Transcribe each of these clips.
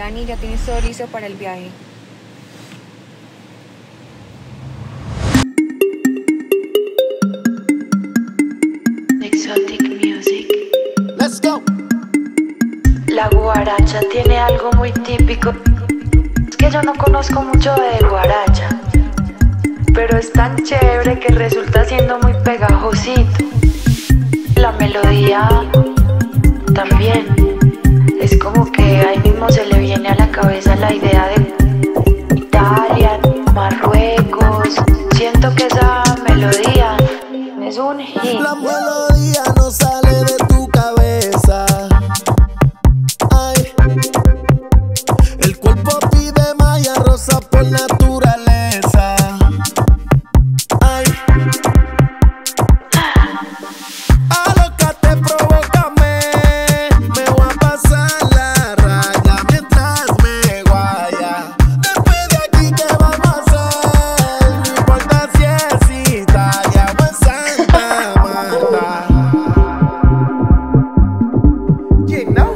Dani, ya tienes todo listo para el viaje. Exotic Music. Let's go. La guaracha tiene algo muy típico. Es que yo no conozco mucho de guaracha, pero es tan chévere que resulta siendo muy pegajosito. La melodía también. Es como que ahí mismo se le viene a la cabeza la idea de Italia, Marruecos. Siento que esa melodía es un hit. La melodía no sale de tu cabeza. Ay, el cuerpo pide malla rosa por naturaleza. Ay, alócate, provócame. Me voy a pasar la raya mientras me guaya. Después de aquí, ¿qué vamos a hacer? No importa si es Italia o en Santa Marta. You know.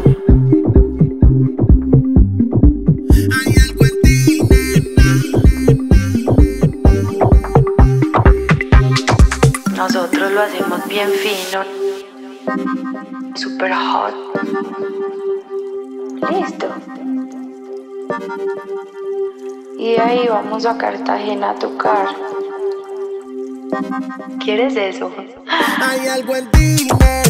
Hay algo en ti, Nosotros lo hacemos bien fino, super hot. Listo. Y de ahí vamos a Cartagena a tocar. ¿Quieres eso? Hay algo en ti,